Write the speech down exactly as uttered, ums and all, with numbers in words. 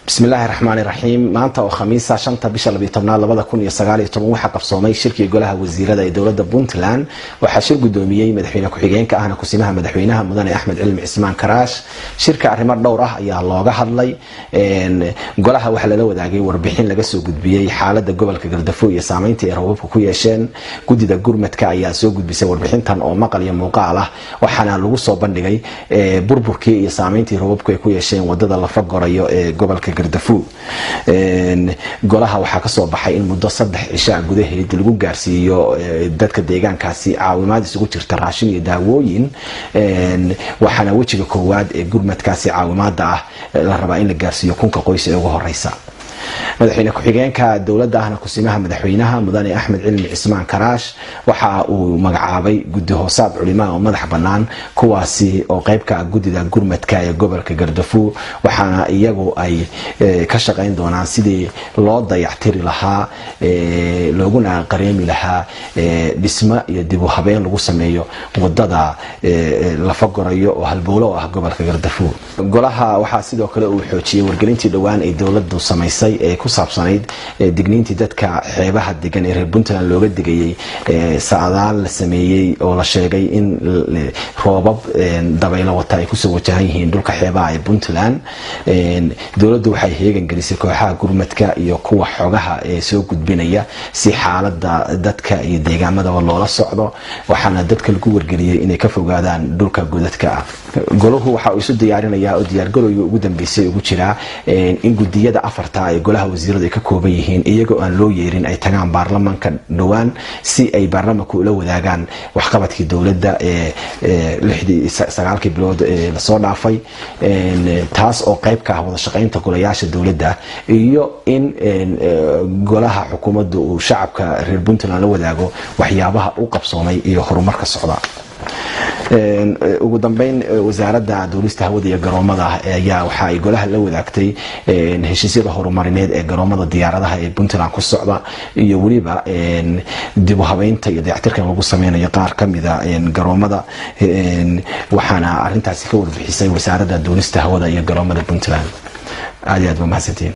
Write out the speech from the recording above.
بسم الله الرحمن الرحيم maanta oo khamiisa shanta bisha laba iyo tobnaad labada kun iyo sagaal iyo toban waxa qabsoomay shirkii golaha wasiirada ee dawladda Puntland waxa shir gudoomiyay madaxweyne ku-xigeenka ahna kusimaha madaxweynaha mudane Axmed Cilmi Cismaan Karaash shirka arrimo dhowr ah ayaa looga hadlay een golaha waxa la wadaagay warbixin laga soo gudbiyay xaaladda gobolka Gaardafo iyo saameynta ay roobabku ku yeesheen gudida gurmadka ayaa soo gudbisay warbixintan oo maqal iyo muuqaal ah waxaana lagu soo bandhigay burburkii iyo saameyntii roobabku ay ku yeesheen wadada la fagorayo ee gobolka Gaardafo een golaha waxa ka soo baxay in muddo saddex cisha gudaheed lagu gaarsiiyo dadka deegaankaasi caawimaad isugu jirta raashin iyo daawooyin een waxaana wajiga koowaad ee gurmadkaasi caawimaada ah la rabaa in la gaarsiiyo kunka qoys ee ugu horeysa madaxweyne ku-xigeenka dawladda ahna kusimaha madaxweynaha mudane Axmed Cilmi Cismaan Karaash waxa uu magacaabay guddi hoosaad culimaa oo madax banaan kuwaasi oo qayb ka ah gudida gurmadka ee gobolka Gaardafo waxaana iyagu ay ka shaqeyn doonaan sidii loo dayactiri lahaa ee looguna qareemi lahaa dhisma iyo dib u habeen lagu sameeyo wadada la fagorayo oo halbowlo ah gobolka Gaardafo golaha waxa sidoo kale uu xoojiyay wargelintii dhawaan ee dawladdu samaysay ee ku saabsanayd digniintii dadka xeebaha degan ee reer Puntland looga digayay saadaal la sameeyay oo la sheegay in roobab dabaylo wata ay ku soo wajahan yihiin dhulka xeebaha ee Puntland dawladdu waxay heegan gelisay kooxaha gurmadka iyo kuwa xogaha ee soo gudbinaya si xaaladda dadka iyo deegaamada loola socdo waxaana dadka lagu wargeliyay inay ka fogaadaan dhulka godadka goluhu waxa uu isu diyaarinayaa oo diyaar galowga ugu dambeysay ugu jira in gudiyada afarta ay golaha wasiirada ay ka kooban yihiin iyagoo aan loo yeerin ay tagaan baarlamaanka dhawaan si ay baarlamaanku ula wadaagaan waxqabadkii dawladda ee lixdii sagaalkii bilood ee la soo dhaafay taas oo qayb ka ah wada shaqeynta golayaasha dawladda iyo in golaha xukuumadda uu shacabka reer Puntland la wadaago waxyaabaha uu qabsoomay iyo horumarka socda ugu dambeyn wasaaradda duulista hawada iyo garoomada ayaa waxa ay golaha la wadaagtay heshiisyada horumarineed ee garoomada diyaaradaha ee Puntland ku socda iyo waliba dib u habeynta iyo dayactirka lagu sameeyo qaar kamida garoomada waxaana arintaasi ka warbixisay wasaaradda duulista hawada iyo garoomada Puntland aad iyo aad ma mahadsantiin.